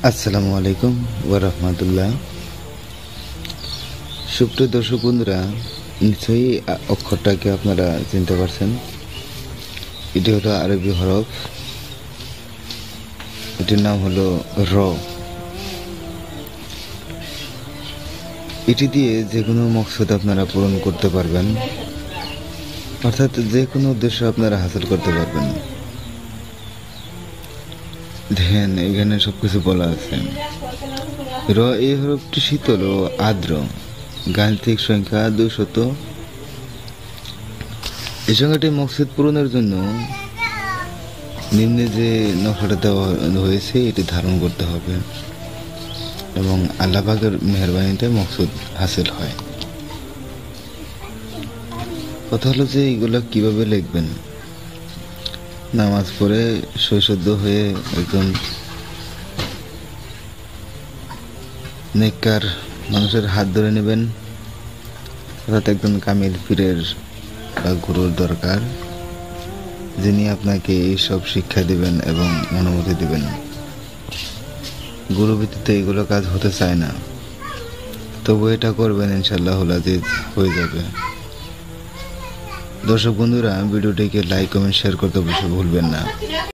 আসসালামু আলাইকুম ওয়া রাহমাতুল্লাহ। সুপ্রিয় দর্শক বন্ধুরা, নিশ্চয়ই অক্ষরটাকে আপনারা চিনতে পারছেন। এটি হলো আরবি হরফ, এটির নাম হলো র। এটি দিয়ে যে কোনো মকসদ আপনারা পূরণ করতে পারবেন, অর্থাৎ যে কোনো উদ্দেশ্য আপনারা হাসিল করতে পারবেন। ধ্যান, এখানে সবকিছু বলা আছে। র এই হরফটি শীতল ও আর্দ্র, গাণিতিক সংখ্যা 200। এই সংখ্যাটি মকসদ পূরণের জন্য নিম্নে যে নকশাটা দেওয়া হয়েছে এটি ধারণ করতে হবে এবং আল্লাহ পাকের মেহেরবানিতে মকসদ হাসিল হয়। কথা হলো যে এগুলো কিভাবে লিখবেন। নামাজ পড়ে সৈশুদ্ধ হয়ে একজন নেককার মানুষের হাত ধরে নেবেন, অর্থাৎ একজন কামিল পীরের বা গুরুর দরকার, যিনি আপনাকে এইসব শিক্ষা দিবেন এবং অনুমতি দিবেন। গুরু ভিত্তিতে এগুলো কাজ হতে চায় না, তবু এটা করবেন, ইনশাআল্লাহ আজিজ হয়ে যাবে। দর্শক বন্ধুরা, ভিডিওটিকে লাইক কমেন্ট শেয়ার করতে অবশ্যই ভুলবেন না।